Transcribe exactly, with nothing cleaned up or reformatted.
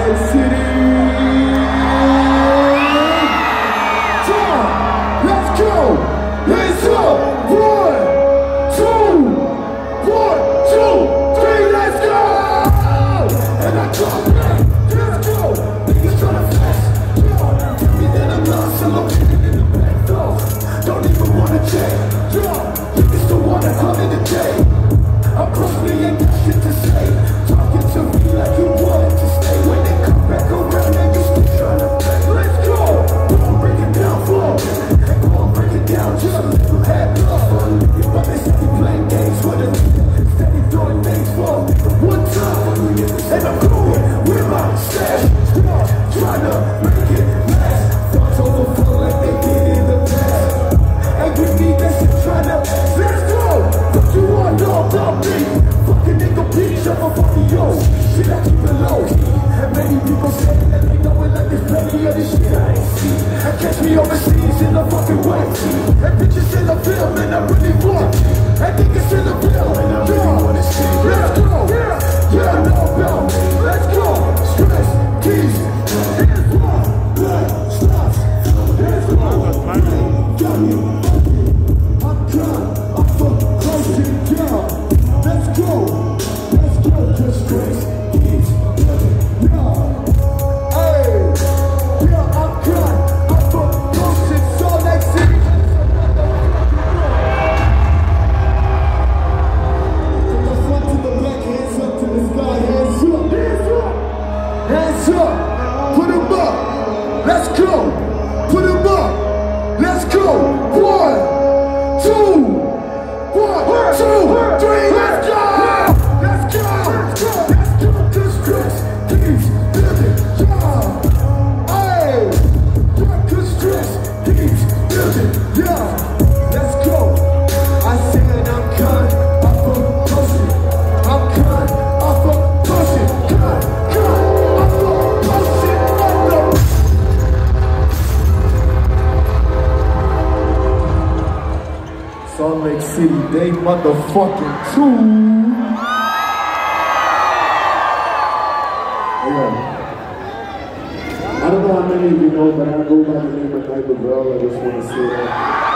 Lake City. Time, let's go. Hands up. One, two, one, two, three, let's go. And I drop back. Let's go. Niggas tryna flex. Tell me that I'm lost, so I'm sitting in the back door. Don't even wanna check. Niggas still wanna call it a day. I'm personally ain't got shit to say. Talking to me like you wanted to stay. When they come back around, they just still tryna play. Let's go. Go on, break it down for a minute. And go on, break it down just a little. Had love for a nigga, but they steady playing games with a nigga. Steady throwing things for a nigga. One time, and I'm going with my stash. Tryna make it last. Thoughts overflow like they did in the past. And with me, they still tryna. Let's go. What you want to know about me? Fucking nigga bitch, I'm a fucking yo. Shit, I keep it low. And many people say that they know it like there's plenty of this shit I ain't see. And catch me overseas in the fucking white tee. And bitches in the film and I really want it. And niggas in the film and I really wanna see. Let's go. Yeah, yeah, I know about me. Let's go. Stress, keys, hands up, blood, stops. Hands up, got me. I'm done. I'm fucking closing down. Let's go. Let's go. Just stress, keys, yeah. Hey, yeah, I'm done. I'm fucking closing. So next city. From the front to the back, hands up to the sky. Hands up. Hands up. Hands up. Put 'em up. Let's go. Put 'em up. Let's go. One, two, one, two, three. Let's go. Let's go. Let's go. Let's go. This stress keeps building. Yeah. Hey. Yeah, this stress keeps building. Yeah. Let's go. I said I'm cut. I'm from pushing. I'm cut. I'm from pushing. Cut. Cut. I'm from pushing. I'm the Salt Lake City, they motherfucking true. Yeah. I don't know how many of you know, but I go by the name of Night Lavelle. I just want to say that.